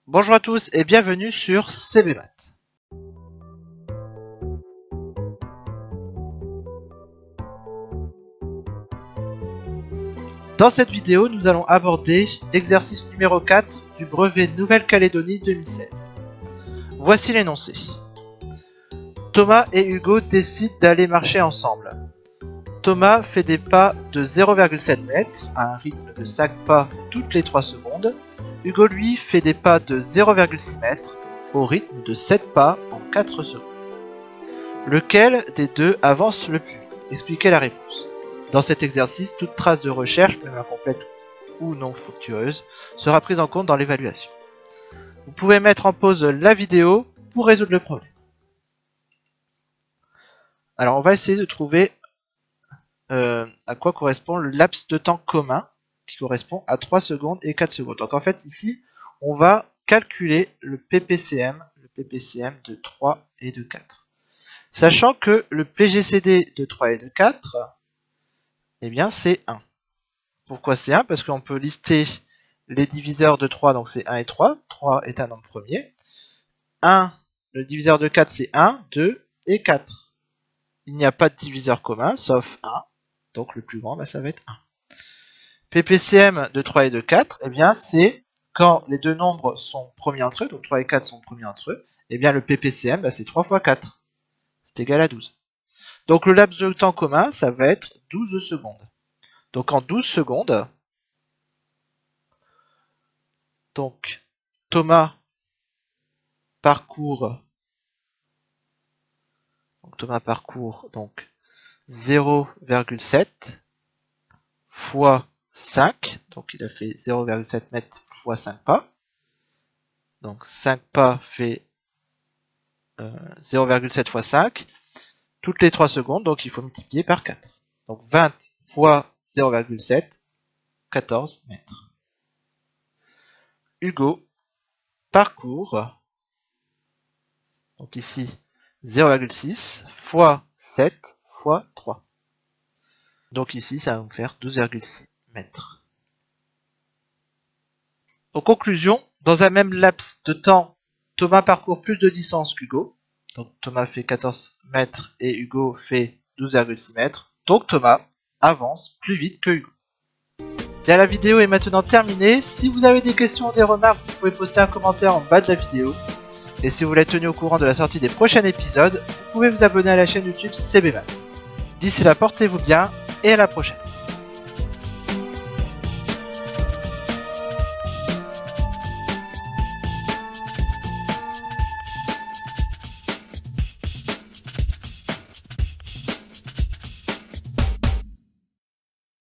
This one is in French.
Bonjour à tous et bienvenue sur CBMath. Dans cette vidéo, nous allons aborder l'exercice numéro 4 du brevet Nouvelle-Calédonie 2016. Voici l'énoncé. Thomas et Hugo décident d'aller marcher ensemble. Thomas fait des pas de 0,7 mètres à un rythme de 5 pas toutes les 3 secondes. Hugo lui fait des pas de 0,6 mètres au rythme de 7 pas en 4 secondes. Lequel des deux avance le plus vite? Expliquez la réponse. Dans cet exercice, toute trace de recherche, même incomplète ou non fructueuse, sera prise en compte dans l'évaluation. Vous pouvez mettre en pause la vidéo pour résoudre le problème. Alors on va essayer de trouver à quoi correspond le laps de temps commun qui correspond à 3 secondes et 4 secondes. Donc en fait ici, on va calculer le PPCM de 3 et de 4. Sachant que le PGCD de 3 et de 4, eh bien c'est 1. Pourquoi c'est 1? Parce qu'on peut lister les diviseurs de 3, donc c'est 1 et 3. 3 est un nombre premier. 1, le diviseur de 4 c'est 1, 2 et 4. Il n'y a pas de diviseur commun, sauf 1. Donc le plus grand, ça va être 1. PPCM de 3 et de 4, eh bien c'est quand les deux nombres sont premiers entre eux, donc 3 et 4 sont premiers entre eux, eh bien le PPCM, c'est 3 fois 4. C'est égal à 12. Donc le laps de temps commun, ça va être 12 secondes. Donc en 12 secondes, donc Thomas parcourt donc 0,7 fois 5, donc il a fait 0,7 mètres fois 5 pas. Donc 5 pas fait 0,7 fois 5 toutes les 3 secondes, donc il faut multiplier par 4. Donc 20 fois 0,7, 14 mètres. Hugo parcourt, donc ici 0,6 fois 7 fois 3. Donc ici, ça va me faire 12,6 mètres. En conclusion, dans un même laps de temps, Thomas parcourt plus de distance qu'Hugo. Donc Thomas fait 14 mètres et Hugo fait 12,6 mètres. Donc Thomas avance plus vite que Hugo. Bien, la vidéo est maintenant terminée. Si vous avez des questions ou des remarques, vous pouvez poster un commentaire en bas de la vidéo. Et si vous voulez être tenu au courant de la sortie des prochains épisodes, vous pouvez vous abonner à la chaîne YouTube CBMath. D'ici là, portez-vous bien et à la prochaine.